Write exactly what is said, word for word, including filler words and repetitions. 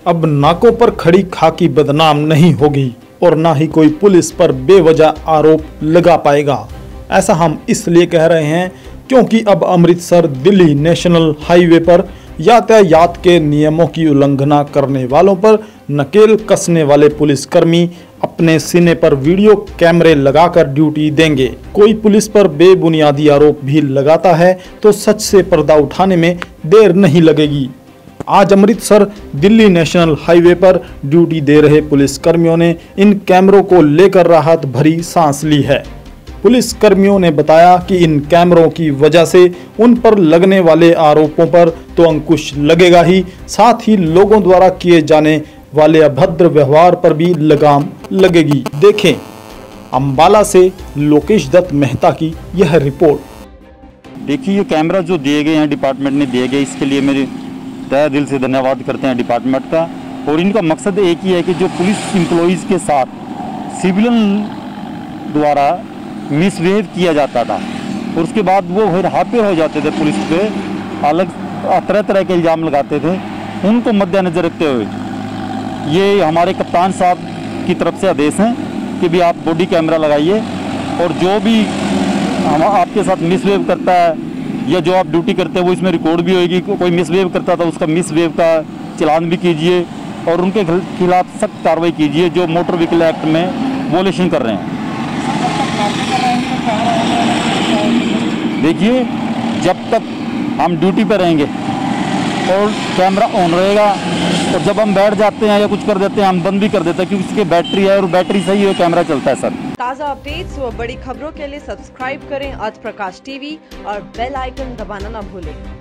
अब नाकों पर खड़ी खाकी बदनाम नहीं होगी और ना ही कोई पुलिस पर बेवजह आरोप लगा पाएगा। ऐसा हम इसलिए कह रहे हैं क्योंकि अब अमृतसर दिल्ली नेशनल हाईवे पर यातायात के नियमों की उल्लंघना करने वालों पर नकेल कसने वाले पुलिसकर्मी अपने सीने पर वीडियो कैमरे लगाकर ड्यूटी देंगे। कोई पुलिस पर बेबुनियादी आरोप भी लगाता है तो सच से पर्दा उठाने में देर नहीं लगेगी। आज अमृतसर दिल्ली नेशनल हाईवे पर ड्यूटी दे रहे पुलिसकर्मियों ने इन कैमरों को लेकर राहत भरी सांस ली है। पुलिस कर्मियों ने बताया कि इन कैमरों की वजह से उन पर लगने वाले आरोपों पर तो अंकुश लगेगा ही, साथ ही लोगों द्वारा किए जाने वाले अभद्र व्यवहार पर भी लगाम लगेगी। देखें अंबाला से लोकेश दत्त मेहता की यह रिपोर्ट। देखिए ये कैमरा जो दिए गए हैं डिपार्टमेंट ने दिए गए, इसके लिए मेरे तहे दिल से धन्यवाद करते हैं डिपार्टमेंट का। और इनका मकसद एक ही है कि जो पुलिस एम्प्लॉइज़ के साथ सिविलियन द्वारा मिसबिहेव किया जाता था और उसके बाद वो फिर हाथे हो जाते थे, पुलिस पे अलग तरह तरह के इल्ज़ाम लगाते थे, उनको मद्देनजर रखते हुए ये हमारे कप्तान साहब की तरफ से आदेश हैं कि भी आप बॉडी कैमरा लगाइए और जो भी हम आपके साथ मिसबिहेव करता है या जो आप ड्यूटी करते हैं वो इसमें रिकॉर्ड भी होएगी। कोई मिसबिहेव करता था उसका मिसबिहेव का चलान भी कीजिए और उनके खिलाफ सख्त कार्रवाई कीजिए जो मोटर व्हीकल एक्ट में वोलेशन कर रहे हैं। देखिए जब तक हम ड्यूटी पर रहेंगे और कैमरा ऑन रहेगा और जब हम बैठ जाते हैं या कुछ कर देते हैं हम बंद भी कर देते हैं क्योंकि इसकी बैटरी है और बैटरी सही है कैमरा चलता है सर। ताज़ा अपडेट्स व बड़ी खबरों के लिए सब्सक्राइब करें आज प्रकाश टीवी और बेल आइकन दबाना न भूलें।